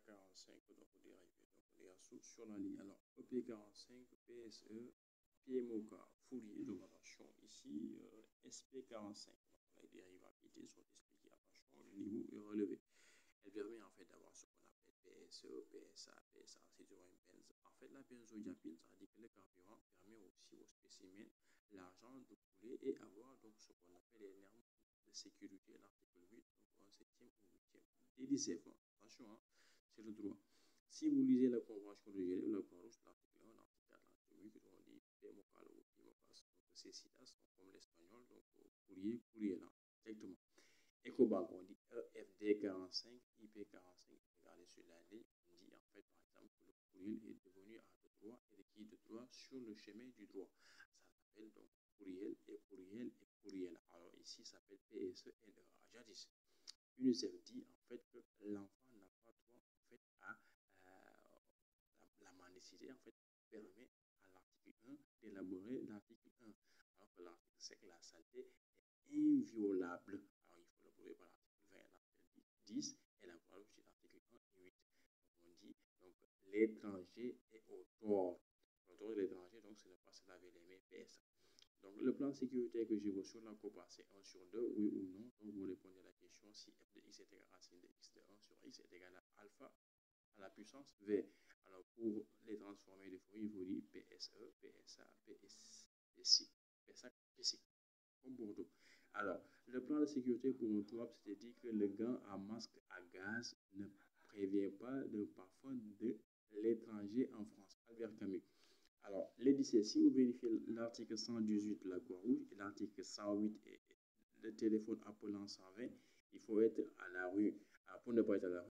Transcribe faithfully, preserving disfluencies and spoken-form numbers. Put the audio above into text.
quarante-cinq, donc dérivé. Donc on est à sous sur la ligne. Alors E P quarante-cinq, P S E, P M O K, Fourier, donc attention ici, euh, S P quarante-cinq. Donc les dérivabilités sont expliquées, attention, le niveau est relevé. Elle permet en fait d'avoir ce qu'on appelle P S E, P S A, P S A, c'est toujours une benze. En fait, la benzodiazépine, ça veut dire que le carburant permet aussi au spécimen l'argent de couler et avoir donc ce qu'on appelle les normes de sécurité, l'article huit, donc un septième ou huitième. Et dix-sept, attention, hein, c'est le droit. Si vous lisez la convention de Genève, la Croix-Rouge, l'article un, l'article quatre, l'article huit, que l'on dit P M O K ou P M O K, donc c'est CITAS, comme l'espagnol, donc courrier, courrier là, directement. Ecobank, on dit E F D quarante-cinq, I P quarante-cinq, regardez sur la ligne, on dit en fait par exemple que le courriel est devenu à de droit et qui est de droit sur le chemin du droit. Ça s'appelle donc courriel et courriel et courriel. Alors ici, ça s'appelle P S E N E A. Jadis, UNICEF dit en fait que l'enfant n'a pas droit en fait à euh, la, la mendicité en fait permet à l'article un d'élaborer l'article un, alors que l'article cinq, la saleté est inviolable. Alors il faut le prouver par l'article vingt, l'article dix et la loi aussi l'article un et huit. Donc on dit donc l'étranger est au tort. Le tort de l'étranger, donc ce n'est pas se laver les mains, P S A. Donc le plan sécurité que j'ai reçu la COPA, c'est un sur deux, oui ou non. Donc vous répondez à la question si f de x est égal à racine de x de un sur x est égal à alpha à la puissance v. Alors pour les transformer de Fourier, il faut dire P S E, P S A, P S I, P S A, P S I, comme Bordeaux. Alors, le plan de sécurité pour un toit, c'est-à-dire que le gant à masque à gaz ne prévient pas d'un parfum de l'étranger en France. Albert Camus. Alors, les dix-sept, si vous vérifiez l'article cent dix-huit, la Croix-Rouge, et l'article cent huit, et le téléphone appelant cent vingt, il faut être à la rue. Alors, pour ne pas être à la rue,